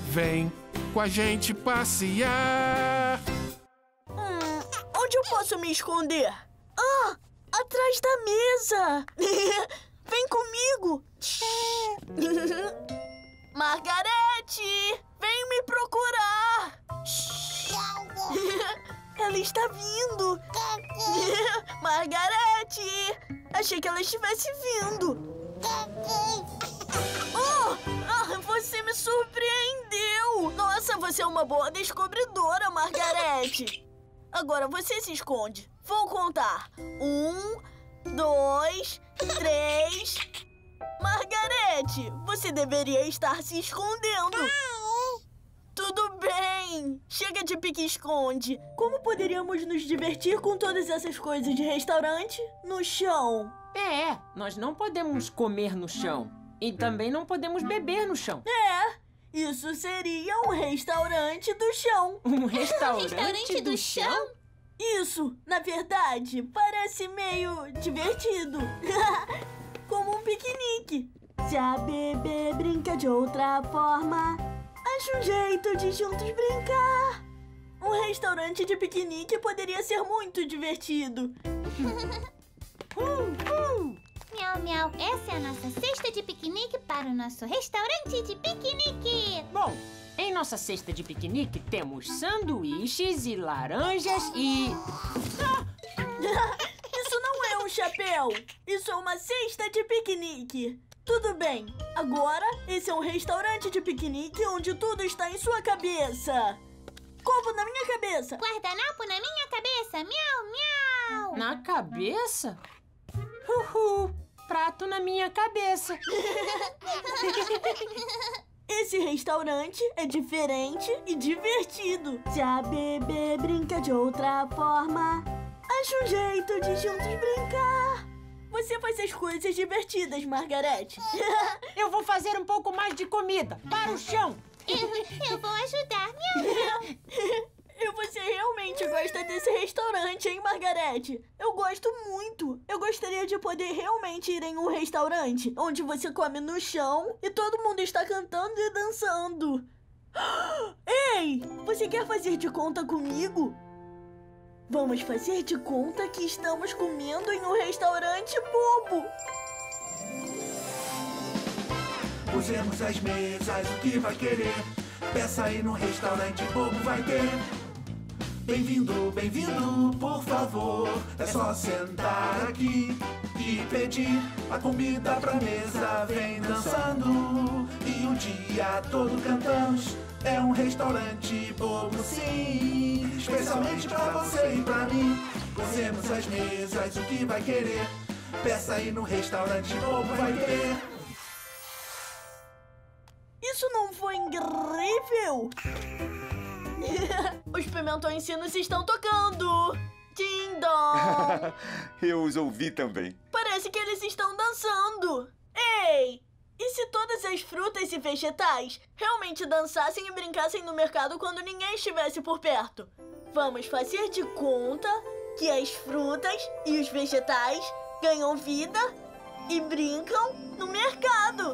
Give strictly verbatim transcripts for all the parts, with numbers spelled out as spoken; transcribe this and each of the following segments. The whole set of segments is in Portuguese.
Vem com a gente passear. Hum, onde eu posso me esconder? Ah, atrás da mesa. Vem comigo. Margarete, vem me procurar. Ela está vindo. Margarete, achei que ela estivesse vindo. Oh, ah, você me surpreendeu. Nossa, você é uma boa descobridora, Margarete. Agora você se esconde. Vou contar. Um, dois, três... Margarete, você deveria estar se escondendo. Tudo bem. Chega de pique-esconde. Como poderíamos nos divertir com todas essas coisas de restaurante no chão? É, nós não podemos comer no chão. E também não podemos beber no chão. É, isso seria um restaurante do chão. Um restaurante, restaurante do, do chão? chão? Isso, na verdade, parece meio divertido. Como um piquenique. Se a bebê brinca de outra forma, acho um jeito de juntos brincar. Um restaurante de piquenique poderia ser muito divertido. uh, uh. Miau, miau. Essa é a nossa cesta de piquenique para o nosso restaurante de piquenique. Bom, em nossa cesta de piquenique temos sanduíches e laranjas e... Ah! Isso não é um chapéu. Isso é uma cesta de piquenique. Tudo bem. Agora, esse é um restaurante de piquenique onde tudo está em sua cabeça. Copo na minha cabeça. Guardanapo na minha cabeça. Miau, miau. Na cabeça? Uhul. Prato na minha cabeça. Esse restaurante é diferente e divertido. Se a bebê brinca de outra forma, acho um jeito de juntos brincar. Você faz as coisas divertidas, Margarete. Eu vou fazer um pouco mais de comida. Para o chão. Eu, eu vou ajudar. Miau, miau. E você realmente gosta desse restaurante, hein, Margarete? Eu gosto muito. Eu gostaria de poder realmente ir em um restaurante onde você come no chão e todo mundo está cantando e dançando. Ei, você quer fazer de conta comigo? Vamos fazer de conta que estamos comendo em um restaurante bobo. Pusemos as mesas, o que vai querer? Peça aí no restaurante bobo vai ter. Bem-vindo, bem-vindo, por favor. É só sentar aqui e pedir a comida pra mesa. Vem dançando e o dia todo cantamos. É um restaurante bobo, sim, especialmente pra você e pra mim. Pusemos as mesas, o que vai querer? Peça aí no restaurante bobo vai ter. Isso não foi incrível? Os pimentões sinos estão tocando. Ding dong. Eu os ouvi também. Parece que eles estão dançando. Ei! E se todas as frutas e vegetais realmente dançassem e brincassem no mercado quando ninguém estivesse por perto? Vamos fazer de conta que as frutas e os vegetais ganham vida e brincam no mercado.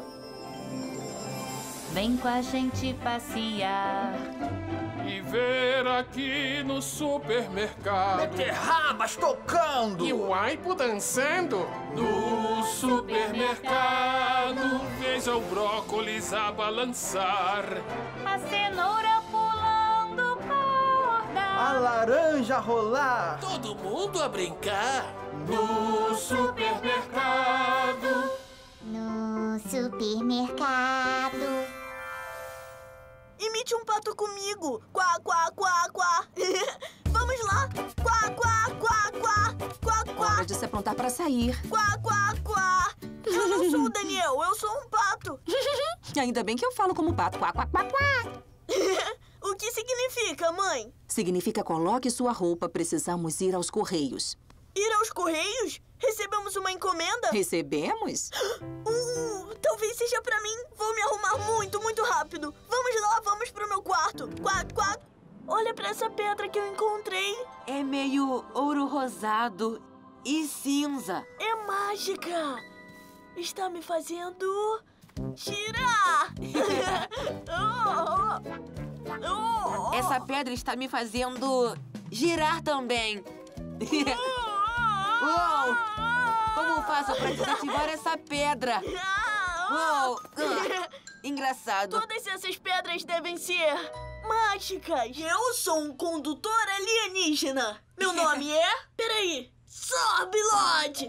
Vem com a gente passear e ver aqui no supermercado beterrabas tocando e o aipo dançando. No supermercado, veja o brócolis a balançar, a cenoura pulando corda, a laranja rolar, todo mundo a brincar. No supermercado. No supermercado. Imite um pato comigo. Quá, quá, quá, quá. Vamos lá. Quá, quá, quá, quá. Quá, quá. Hora de se aprontar para sair. Quá, quá, quá. Eu não sou o Daniel, eu sou um pato. Ainda bem que eu falo como pato. Quá, quá, quá, quá. O que significa, mãe? Significa coloque sua roupa, precisamos ir aos Correios. Ir aos Correios? Recebemos uma encomenda? Recebemos? Uh, talvez seja pra mim. Vou me arrumar muito, muito rápido. Vamos lá, vamos pro meu quarto. Quá, quá. Olha pra essa pedra que eu encontrei. É meio ouro rosado e cinza. É mágica. Está me fazendo girar. Oh, oh. Essa pedra está me fazendo girar também. Uou! Como faço para desativar essa pedra? Uou! Ah, engraçado. Todas essas pedras devem ser mágicas. Eu sou um condutor alienígena. Meu nome é... Peraí. Zorbilot!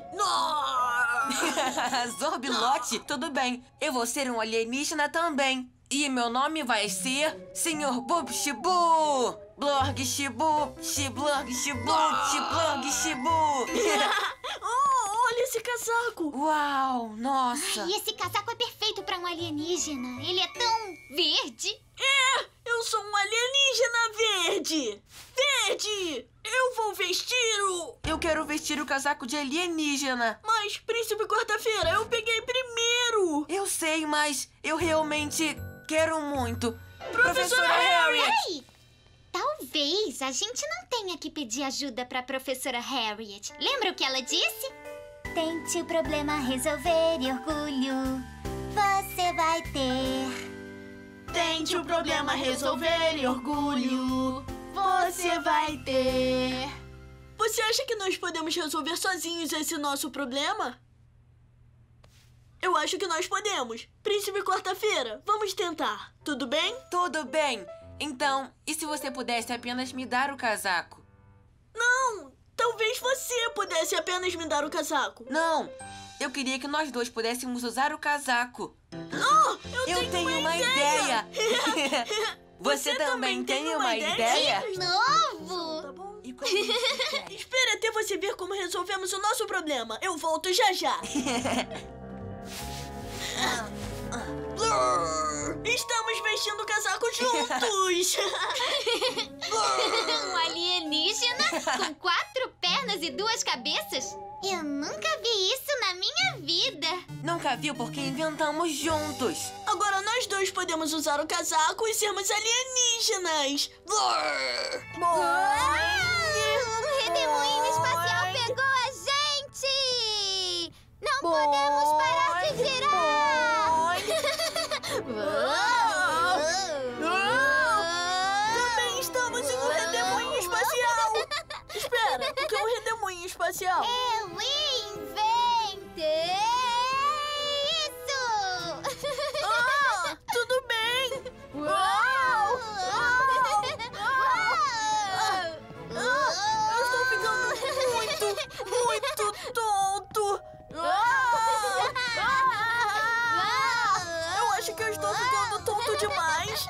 Zorbilot? Tudo bem. Eu vou ser um alienígena também. E meu nome vai ser senhor Bub Shibu! Blorg Shibu! Shiblorg Shibu! Shiblorg Shibu! Oh, olha esse casaco! Uau! Nossa! Ai, esse casaco é perfeito para um alienígena. Ele é tão verde. É! Eu sou um alienígena verde! Verde! Eu vou vestir o... Eu quero vestir o casaco de alienígena. Mas, Príncipe Quarta-feira, eu peguei primeiro! Eu sei, mas eu realmente quero muito. Professora Harriet! Ei! Talvez a gente não tenha que pedir ajuda para a professora Harriet. Lembra o que ela disse? Tente o problema resolver e orgulho você vai ter. Tente o problema resolver e orgulho você vai ter. Você acha que nós podemos resolver sozinhos esse nosso problema? Eu acho que nós podemos. Príncipe Quarta-feira, vamos tentar. Tudo bem? Tudo bem. Então, e se você pudesse apenas me dar o casaco? Não! Talvez você pudesse apenas me dar o casaco. Não! Eu queria que nós dois pudéssemos usar o casaco. Oh, eu, eu tenho, tenho uma, uma ideia! ideia. Você, você também tem uma, uma ideia? De novo! Tá bom. E como Espere até você ver como resolvemos o nosso problema. Eu volto já já. Estamos vestindo o casaco juntos! Um alienígena com quatro pernas e duas cabeças? Eu nunca vi isso na minha vida. Nunca viu porque inventamos juntos. Agora nós dois podemos usar o casaco e sermos alienígenas. Um redemoinho espacial pegou a gente! Não podemos parar de girar! Também estamos em um redemoinho espacial! Espera, o que é um redemoinho espacial? Eu inventei isso! Ah, tudo bem! Uau! Eu estou ficando muito, muito tonto! Eu acho que eu estou ficando tonto demais!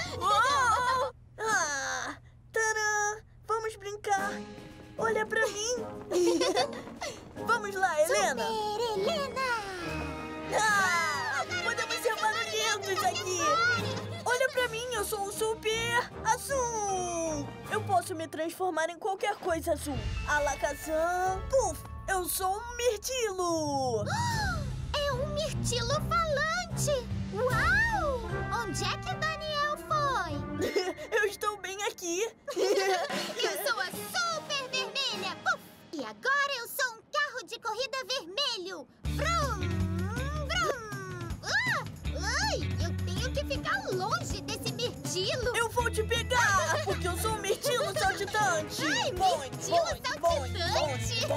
Ah, tadã! Vamos brincar! Olha pra mim! Vamos lá, Helena! Super Helena! Ah, podemos ser barulhentos aqui! Olha pra mim, eu sou um super azul! Eu posso me transformar em qualquer coisa azul. Alakazam, puf! Eu sou um mirtilo! É um mirtilo falante! Uau! Onde é que o Daniel foi? Eu estou bem aqui! Eu sou a Super Vermelha! Puf! E agora eu sou um carro de corrida vermelho! Vrum! Vrum! Ah! Ai! Eu tenho que ficar longe desse mirtilo! Eu vou te pegar! Porque eu sou um mirtilo saltitante! Ai, mirtilo saltitante!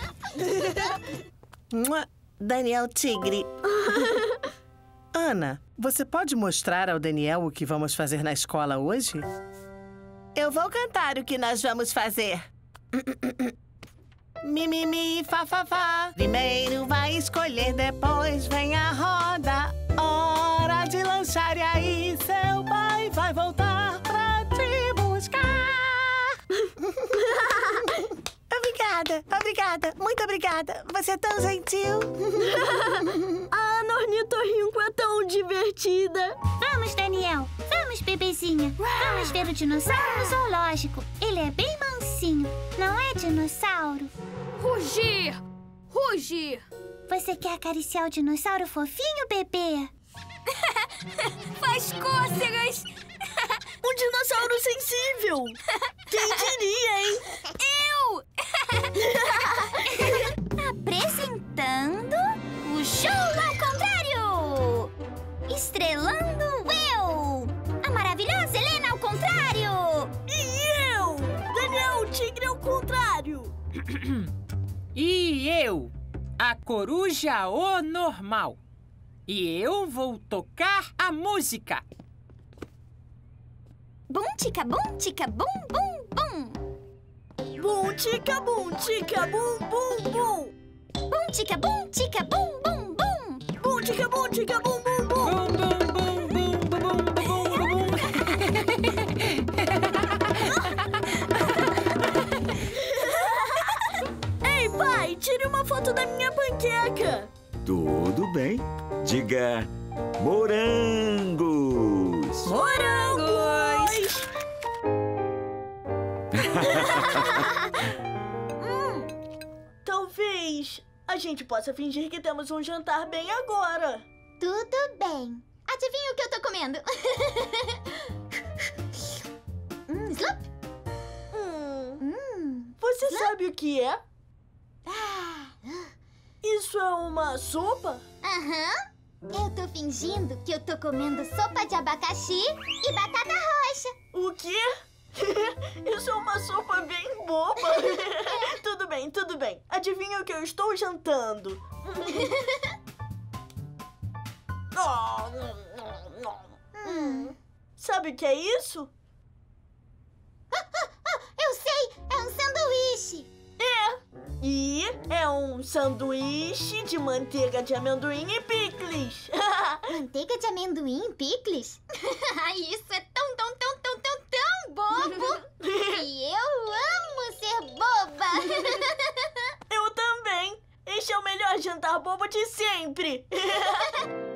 Daniel Tigre. Ana, você pode mostrar ao Daniel o que vamos fazer na escola hoje? Eu vou cantar o que nós vamos fazer. Mi, mi, mi, fa, fa, fa. Primeiro vai escolher, depois vem a roda. Hora de lanchar e aí seu pai vai voltar pra te buscar. Obrigada, obrigada, muito obrigada. Você é tão gentil. A ornitorrinco é tão divertida. Vamos, Daniel. Vamos, bebezinha. Vamos ver o dinossauro no zoológico. Ele é bem mansinho. Não é, dinossauro? Rugir! Rugir! Você quer acariciar o dinossauro fofinho, bebê? Faz cócegas! Um dinossauro sensível! Quem diria, hein? Eu! Apresentando o show ao contrário! Estrelando eu! A maravilhosa Helena ao contrário! contrário. E eu, a coruja o normal. E eu vou tocar a música. Bum, tica, bum, tica, bum, bum, bum. Bum, tica, bum, tica, bum, bum, bum. Bum, tica, bum, tica, bum, bum, bum. Bum, tica, bum, tica, bum, bum, bum. Bum, bum, bum, bum, bum, bum, bum, bum. Ei, pai, tire uma foto da minha panqueca. Tudo bem. Diga morangos. Morangos! hum, talvez a gente possa fingir que temos um jantar bem agora. Tudo bem. Adivinha o que eu tô comendo? hum, slop. Hum. Hum. Você slop. sabe o que é? Ah. Isso é uma sopa? Aham. Eu tô fingindo que eu tô comendo sopa de abacaxi e batata roxa. O quê? Isso é uma sopa bem boba. Tudo bem, tudo bem. Adivinha o que eu estou jantando? hum. Sabe o que é isso? Ah, ah, ah, eu sei! É um sanduíche! É! E é um sanduíche de manteiga de amendoim e picles. Manteiga de amendoim e picles? Isso é tão, tão, tão, tão, tão, tão bobo! E eu amo ser boba! Eu também! Este é o melhor jantar bobo de sempre!